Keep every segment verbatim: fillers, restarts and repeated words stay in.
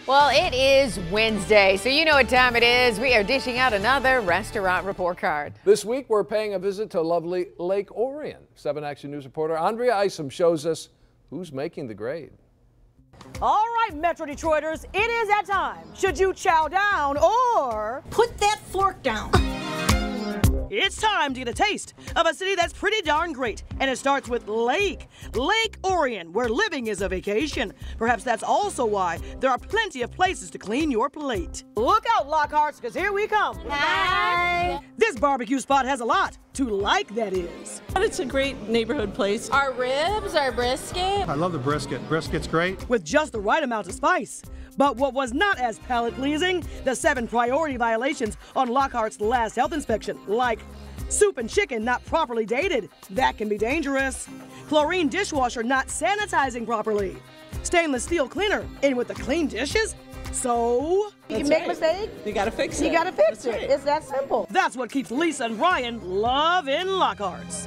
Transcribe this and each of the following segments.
Well, it is Wednesday, so you know what time it is. We are dishing out another restaurant report card. This week, we're paying a visit to lovely Lake Orion. seven Action News reporter Andrea Isom shows us who's making the grade. All right, Metro Detroiters, it is that time. Should you chow down or put that fork down? It's time to get a taste of a city that's pretty darn great, and it starts with Lake. Lake Orion, where living is a vacation. Perhaps that's also why there are plenty of places to clean your plate. Look out, Lockharts, because here we come. Hi. This barbecue spot has a lot to like, that is. It's a great neighborhood place. Our ribs, our brisket. I love the brisket. Brisket's great. With just the right amount of spice. But what was not as palate-pleasing, the seven priority violations on Lockhart's last health inspection, like soup and chicken not properly dated. That can be dangerous. Chlorine dishwasher not sanitizing properly. Stainless steel cleaner in with the clean dishes. So You That's make right. mistake, You gotta fix it. you gotta fix That's it. right. It's that simple. that's what keeps Lisa and Ryan loving Lockhart's.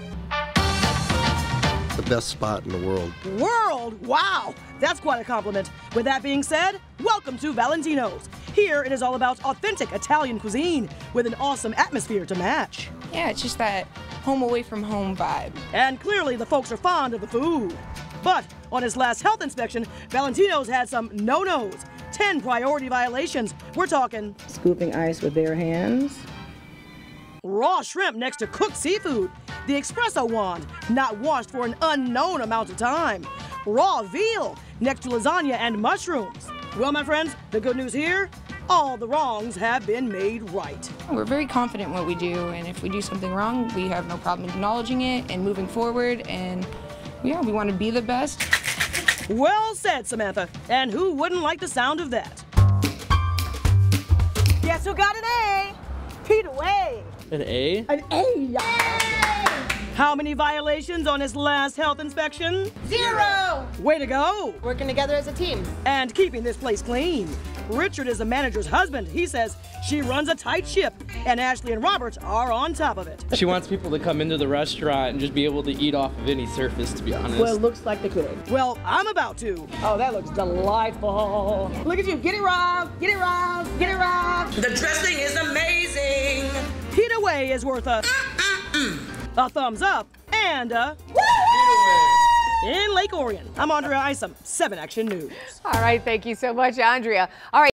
The best spot in the world. World, wow, that's quite a compliment. With that being said, welcome to Valentino's. Here it is all about authentic Italian cuisine with an awesome atmosphere to match. Yeah, it's just that home away from home vibe. And clearly the folks are fond of the food. But on his last health inspection, Valentino's had some no-nos. ten priority violations. We're talking Scooping ice with bare hands. raw shrimp next to cooked seafood, the espresso wand not washed for an unknown amount of time, raw veal next to lasagna and mushrooms. Well, my friends, the good news here, all the wrongs have been made right. We're very confident in what we do, and if we do something wrong, we have no problem acknowledging it and moving forward, and yeah, we want to be the best. Well said, Samantha. And who wouldn't like the sound of that? Guess who got an A? Peter Way. An A? An A. How many violations on his last health inspection? Zero. Way to go. Working together as a team. And keeping this place clean. Richard is the manager's husband. He says she runs a tight ship, and Ashley and Robert are on top of it. She wants people to come into the restaurant and just be able to eat off of any surface, to be honest. Well, it looks like they could. Well, I'm about to. Oh, that looks delightful. Look at you. Get it, Rob. Get it, Rob. Get it, Rob. The dressing is amazing. Peter Way is worth a, a thumbs up and a in Lake Orion. I'm Andrea Isom, seven Action News. All right, thank you so much, Andrea. All right.